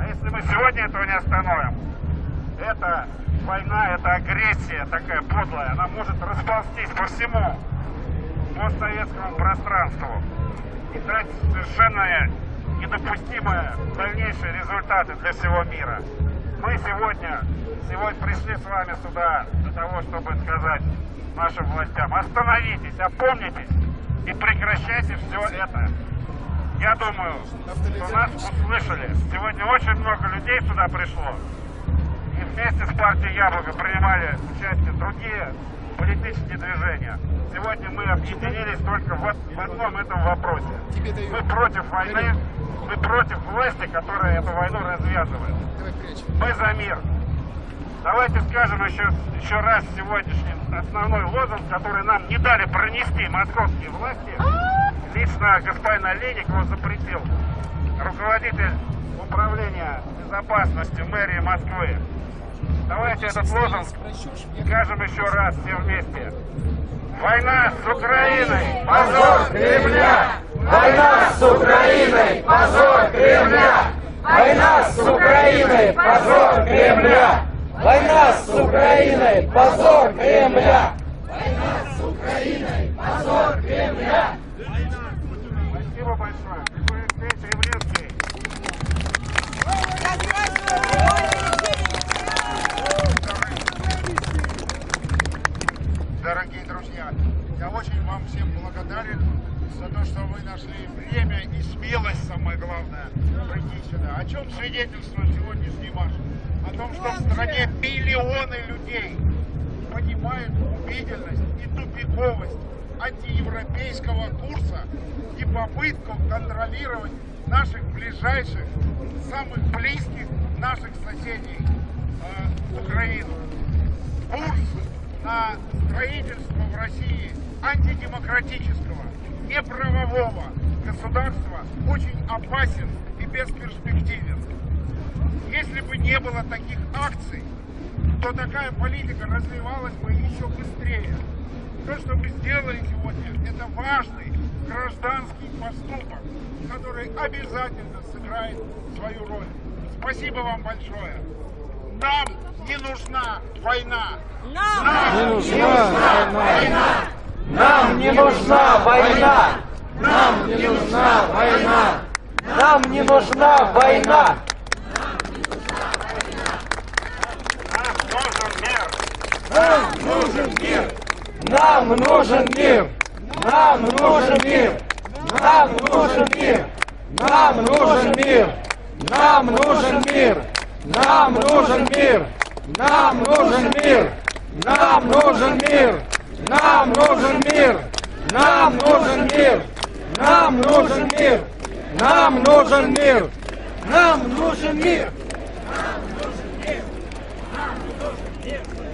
А если мы сегодня этого не остановим, эта война, эта агрессия такая подлая, она может расползтись по всему постсоветскому пространству и дать совершенно недопустимые дальнейшие результаты для всего мира. Мы сегодня пришли с вами сюда для того, чтобы сказать нашим властям: остановитесь, опомнитесь и прекращайте все это. Я думаю, что нас услышали. Сегодня очень много людей сюда пришло. И вместе с партией «Яблоко» принимали участие другие политические движения. Сегодня мы объединились только в одном этом вопросе. Мы против войны, мы против власти, которая эту войну развязывает. Мы за мир. Давайте скажем еще раз сегодняшний основной лозунг, который нам не дали пронести московские власти. Лично господин Олейник его запретил. Руководитель управления безопасности мэрии Москвы. Давайте этот лозунг скажем еще раз все вместе. Война с Украиной! Позор Кремля! Война с Украиной! Позор Кремля! Война с Украиной! Позор Кремля! Война с Украиной! Позор Кремля! Война с Украиной! Позор Кремля! Спасибо большое. Какой встречи и в Ленске. Дорогие друзья, я очень вам всем благодарен за то, что вы нашли время и смелость, самое главное, прийти сюда. О чем свидетельствует сегодняшний марш? О том, что в стране миллионы людей понимают убедительность и тупиковость антиевропейского курса и попытку контролировать наших ближайших, самых близких наших соседей, Украину. Курс на строительство в России антидемократического, неправового государства очень опасен и бесперспективен. Если бы не было таких акций, то такая политика развивалась бы еще быстрее. То, что мы сделали сегодня, это важный гражданский поступок, который обязательно сыграет свою роль. Спасибо вам большое. Нам не нужна война. Нам не нужна война! Нам не нужна война! Нам не нужна война! Нам не нужна война! Нам нужен мир. Нам нужен мир! Нам нужен мир! Нам нужен мир! Нам нужен мир! Нам нужен мир! Нам нужен мир! Нам нужен мир! Нам нужен мир! Нам нужен мир! Нам нужен мир! Нам нужен мир! Нам нужен мир! Нам нужен мир! Нам нужен мир! Нам нужен мир!